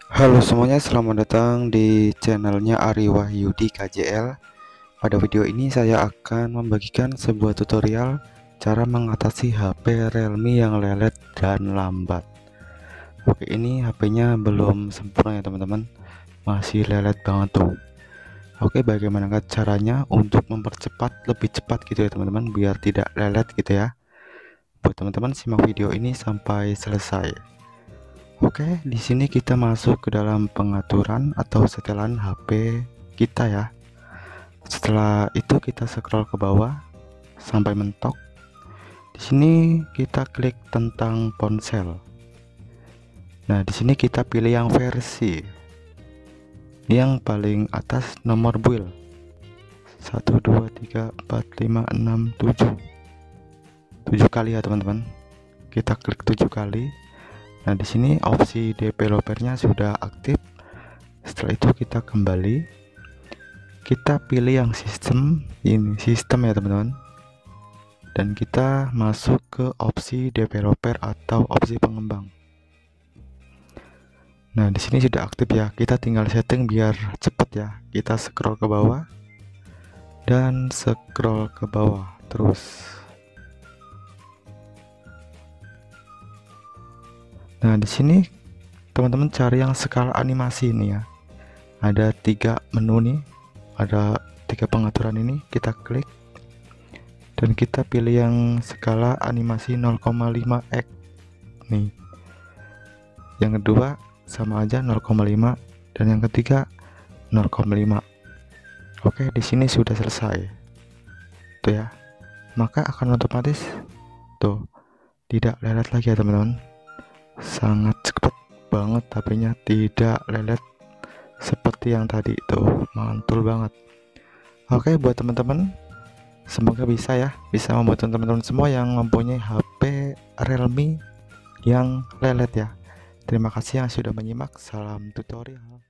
Halo semuanya, selamat datang di channelnya Ari Wahyudi KJL. Pada video ini saya akan membagikan sebuah tutorial cara mengatasi HP Realme yang lelet dan lambat. Oke, ini HP-nya belum sempurna ya teman-teman, masih lelet banget tuh. Oke, bagaimana caranya untuk mempercepat lebih cepat gitu ya teman-teman, biar tidak lelet gitu ya. Buat teman-teman simak video ini sampai selesai. Oke, di sini kita masuk ke dalam pengaturan atau setelan HP kita ya. Setelah itu kita scroll ke bawah sampai mentok. Di sini kita klik tentang ponsel. Nah, di sini kita pilih yang versi. Yang paling atas nomor build. 1 2 3 4 5 6 7. 7 kali ya, teman-teman. Kita klik 7 kali. Nah, di sini opsi developernya sudah aktif. Setelah itu kita kembali, kita pilih yang sistem, ini sistem ya teman-teman, dan kita masuk ke opsi developer atau opsi pengembang. Nah, di sini sudah aktif ya. Kita tinggal setting biar cepet ya. Kita scroll ke bawah dan scroll ke bawah terus. Nah, di sini teman-teman cari yang skala animasi ini ya. Ada 3 menu nih, ada 3 pengaturan ini, kita klik dan kita pilih yang skala animasi 0,5x nih. Yang kedua sama aja 0,5 dan yang ketiga 0,5. Oke, di sini sudah selesai. Tuh ya. Maka akan otomatis tuh tidak lelet lagi ya teman-teman. Sangat cepat banget HP-nya, tidak lelet seperti yang tadi tuh, mantul banget. Oke, buat teman-teman semoga bisa ya, bisa membantu teman-teman semua yang mempunyai HP Realme yang lelet ya. Terima kasih yang sudah menyimak. Salam tutorial.